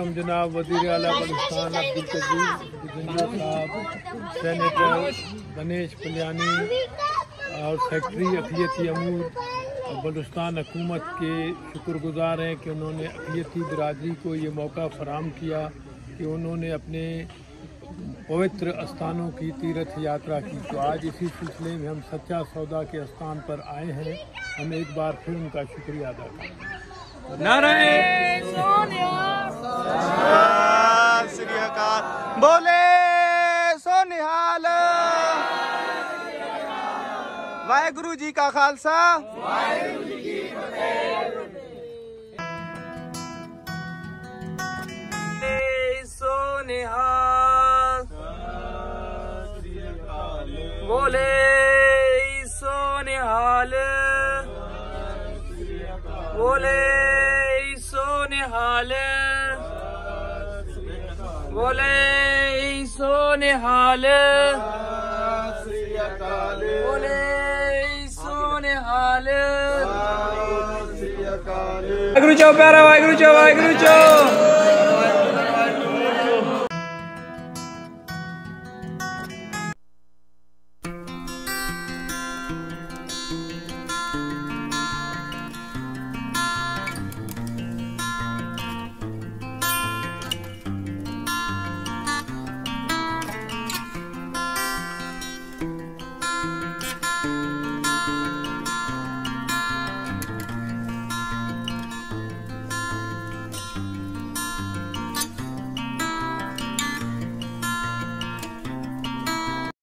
हम जनाब वज़ीर आला बलूचिस्तान अब्दुल कदीर साहब, सेनेटर गणेश पलियानी और सेक्रेटरी अक़लियती अमूर बलूचिस्तान हुकूमत के शुक्रगुजार हैं कि उन्होंने अक़लियती बिरादरी को ये मौका फराहम किया कि उन्होंने अपने पवित्र स्थानों की तीर्थ यात्रा की। तो आज इसी सिलसिले में हम सच्चा सौदा के स्थान पर आए हैं। हम एक बार फिर उनका शुक्रिया अदा करते हैं। नारे श्री अकाल बोले सोनिहाल। वाहेगुरु जी का खालसा, वाहेगुरु जी की फतेह। सोनिहाल बोले सोनिहाल, बोले सोनिहाल, बोले सोनिहाल, बोले सोनिहाल। वाहेगुरु चो प्यारा, वाहेगुरु चो, वाहेगुरु चो।